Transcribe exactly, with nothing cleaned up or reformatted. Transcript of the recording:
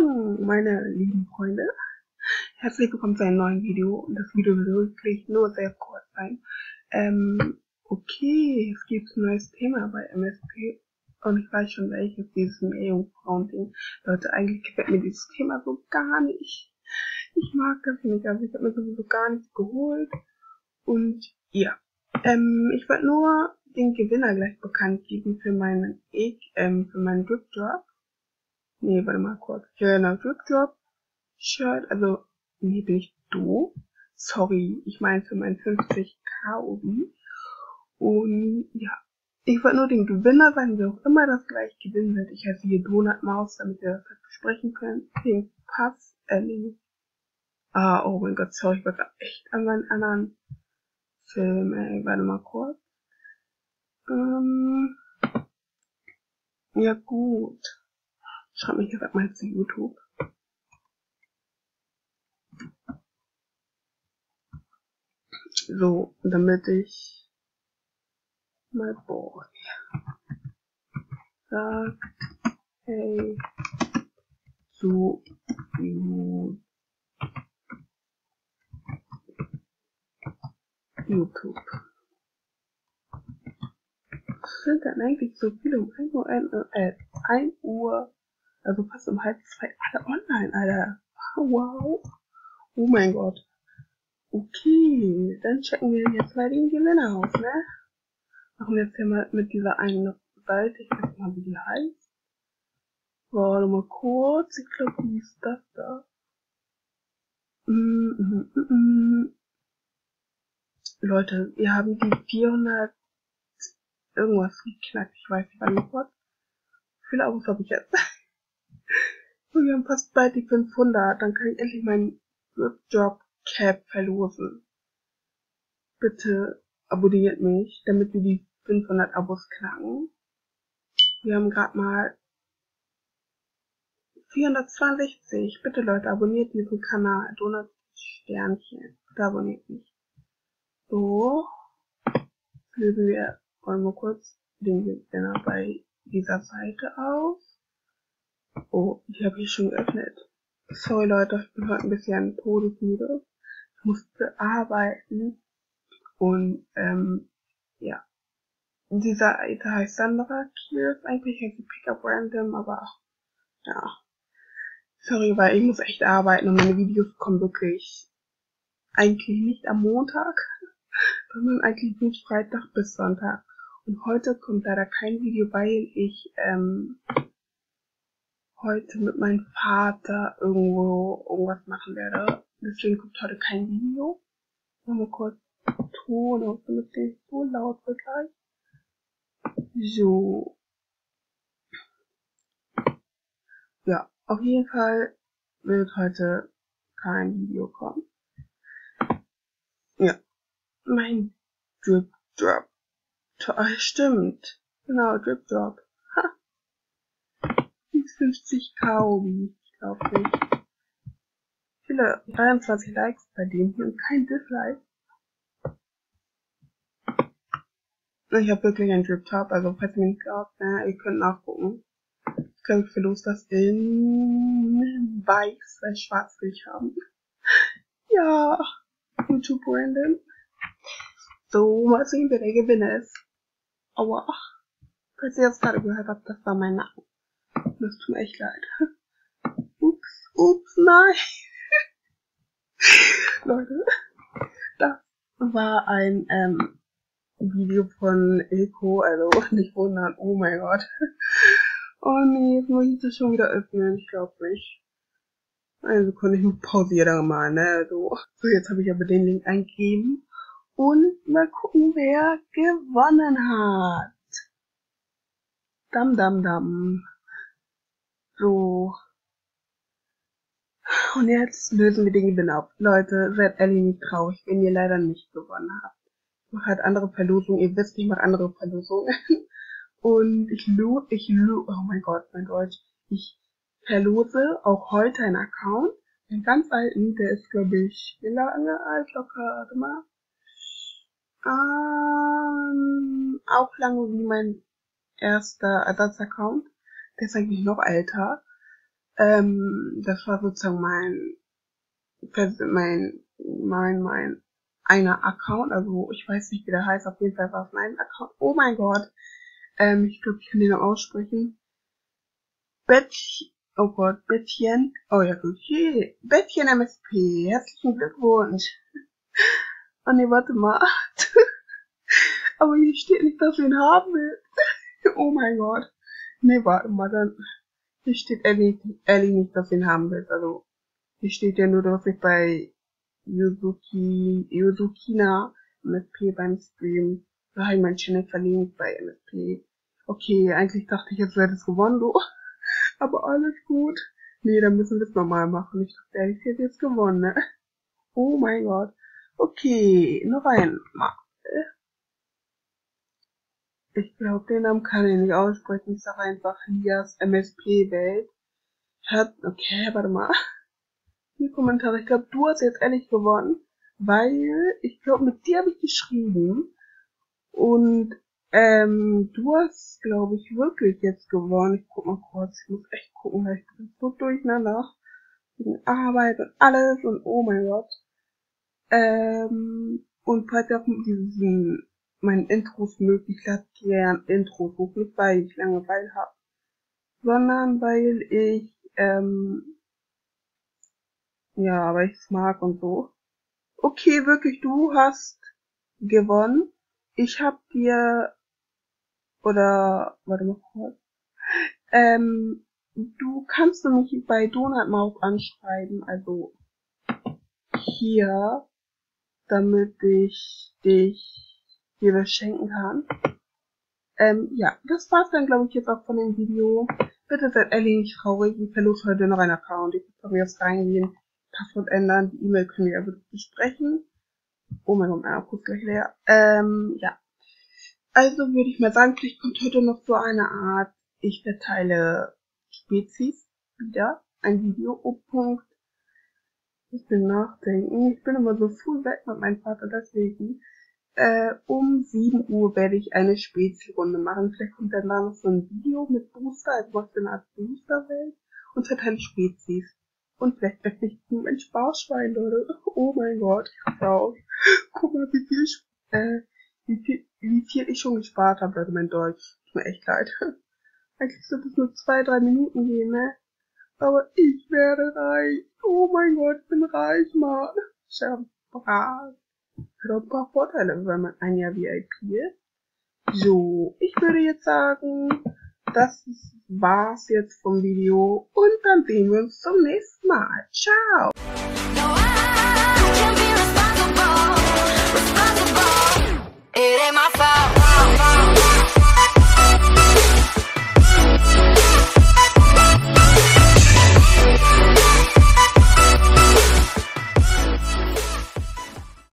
Morgen, meine lieben Freunde. Herzlich willkommen zu einem neuen Video. Und das Video wird wirklich nur sehr kurz sein. Ähm, okay, es gibt ein neues Thema bei M S P. Und ich weiß schon welches, dieses Meerjungfrauen-Ding. Leute, eigentlich gefällt mir dieses Thema so gar nicht. Ich mag das nicht, also ich habe mir sowieso gar nichts geholt. Und ja, ähm, ich wollte nur den Gewinner gleich bekannt geben für meinen, e ähm, für meinen Drip Drop. Nee, warte mal kurz. Genau, Drip Drop Shirt, also, nee, bin ich doof? Sorry, ich meine für mein fünfzig K O B. Und ja, ich wollte nur den Gewinner sein, wer auch immer das gleich gewinnen wird. Ich heiße hier Donut Maus, damit ihr das halt besprechen könnt. Den Pass, äh, nee. Ah, oh mein Gott, sorry, ich war grad echt an meinen anderen Film, ey, warte mal kurz. Ähm, ja gut. Schreibt mich jetzt mal zu YouTube. So, damit ich mal boah, sagt, hey, zu YouTube. Sind dann eigentlich so viele um ein Uhr, äh, ein Uhr, also fast um halb zwei, alle online, Alter. Wow. Oh mein Gott. Okay, dann checken wir jetzt mal den Gewinner aus, ne? Machen wir jetzt hier mal mit dieser einen Seite, ich weiß nicht mal, wie die heißt. Warte mal kurz, ich glaube, wie ist das da? Mm, mm, mm, mm. Leute, wir haben die vierhundert irgendwas geknackt, ich weiß nicht, wann sofort. Wie viele Abos habe ich jetzt? Und wir haben fast bald die fünfhundert, dann kann ich endlich meinen Drip Cap verlosen. Bitte abonniert mich, damit wir die fünfhundert Abos knacken. Wir haben gerade mal vierhundertzweiundsechzig. Bitte Leute, abonniert diesen Kanal. Donut Sternchen. Bitte abonniert mich. So. Lösen wir mal kurz den Gewinner bei dieser Seite aus. Oh, die habe ich schon geöffnet. Sorry Leute, ich bin heute ein bisschen todesmüde. Ich musste arbeiten. Und, ähm, ja. Dieser Seite heißt Sandra Kiers. Eigentlich heißt sie Pickup Random, aber, ja. Sorry, weil ich muss echt arbeiten und meine Videos kommen wirklich eigentlich nicht am Montag, sondern eigentlich nur Freitag bis Sonntag. Und heute kommt leider kein Video, weil ich, ähm, heute mit meinem Vater irgendwo irgendwas machen werde. Deswegen kommt heute kein Video. Mal kurz Ton aus, damit es nicht so laut wird gleich. So. Ja, auf jeden Fall wird heute kein Video kommen. Ja. Mein Drip Drop. Toll, stimmt. Genau, Drip Drop. Ha. fünfzig K O B, ich glaube nicht. Viele, dreiundzwanzig Likes bei dem hier und kein Dislike. Ich habe wirklich einen Drip Top, also falls ihr mir nicht glaubt, ne, ihr könnt nachgucken. Ich glaube, ich verlose das in weiß, weil schwarz will ich haben. Ja, YouTube Brandon. So, mal sehen, wer der Gewinner ist. Aua. Falls ihr das gerade gehört habt, das war mein Nacken. Das tut mir echt leid. Ups, ups, nein. Leute, das war ein ähm, Video von Ilko, also nicht wundern, oh mein Gott. Oh nee, jetzt muss ich das schon wieder öffnen, ich glaube nicht. Eine Sekunde, ich pausiere da mal, ne, so. So, jetzt habe ich aber den Link eingegeben. Und mal gucken, wer gewonnen hat. Dam, dam, dam. So. Und jetzt lösen wir den Gewinner auf. Leute, seid ehrlich nicht traurig, wenn ihr leider nicht gewonnen habt. Ich mache halt andere Verlosungen, ihr wisst, ich mache andere Verlosungen. Und ich lo, ich lo, oh mein Gott, mein Deutsch. Ich verlose auch heute einen Account. Den ganz alten, der ist, glaube ich, wie lange alt? Locker, warte mal. Ähm, auch lange wie mein erster Ersatzaccount. Der ist eigentlich noch älter. Ähm, das war sozusagen mein, mein, mein, mein, einer Account, also ich weiß nicht, wie der heißt, auf jeden Fall war es mein Account. Oh mein Gott. Ähm, ich glaube, ich kann den noch aussprechen. Bett, oh Gott, Bettchen, oh ja gut, hey, Bettchen M S P, herzlichen Glückwunsch. Oh ne, warte mal. Aber hier steht nicht, dass wir ihn haben will. Oh mein Gott. Ne, warte mal, dann, hier steht Ellie, Ellie nicht, dass wir ihn haben will. Also, hier steht ja nur, dass ich bei Yuzuki, Yuzukina M S P beim Stream, da habe ich mein Channel verlinkt bei M S P. Okay, eigentlich dachte ich, jetzt wäre das gewonnen, du. Aber alles gut. Nee, dann müssen wir es nochmal machen. Ich dachte ehrlich, ich hätte jetzt gewonnen, ne? Oh mein Gott. Okay, noch einmal. Ich glaube, den Namen kann ich nicht aussprechen. Ich sage einfach Lias M S P-Welt. Hat, okay, warte mal. Die Kommentare. Ich glaube, du hast jetzt ehrlich gewonnen, weil ich glaube, mit dir habe ich geschrieben. Und ähm, du hast, glaube ich, wirklich jetzt gewonnen. Ich guck mal kurz. Ich muss echt gucken, weil ich bin so durcheinander. Wegen Arbeit und alles und oh mein Gott. Ähm, und falls ihr auch mit diesen meinen Intros möglich lasst, gern Intros hoch. Nicht weil ich Langeweile habe, sondern weil ich, ähm, ja, weil ich es mag und so. Okay, wirklich, du hast gewonnen. Ich hab dir, oder, warte mal kurz, ähm, du kannst du mich bei Donut Maus anschreiben, also hier, damit ich dich dir was schenken kann. Ähm, ja, das war's dann, glaube ich, jetzt auch von dem Video. Bitte seid ehrlich nicht traurig, ich verlose heute noch einen Account. Ich kann jetzt reingehen, Passwort ändern, die E-Mail können wir ja wirklich besprechen. Oh mein Gott, mein Akku ist gleich leer. Ähm, ja. Also würde ich mal sagen, vielleicht kommt heute noch so eine Art, ich verteile Spezies wieder, ein Video, oh Punkt. Ich bin nachdenken, ich bin immer so früh weg mit meinem Vater, deswegen. Äh, um sieben Uhr werde ich eine Spezi-Runde machen. Vielleicht kommt dann da noch so ein Video mit Booster, also was für eine Art Booster-Welt und verteile Spezies. Und vielleicht werde ich ein Sparschwein, Leute. Oh mein Gott, ich raff auf. Guck mal, wie viel, äh, wie viel, wie viel ich schon gespart habe, Leute, mein Deutsch. Tut mir echt leid. Eigentlich sollte es nur zwei, drei Minuten gehen, ne? Aber ich werde reich. Oh mein Gott, ich bin reich, Mann. Schabraß. Hat auch ein paar Vorteile, wenn man ein Jahr V I P ist. So, ich würde jetzt sagen, das war's jetzt vom Video und dann sehen wir uns zum nächsten Mal. Ciao!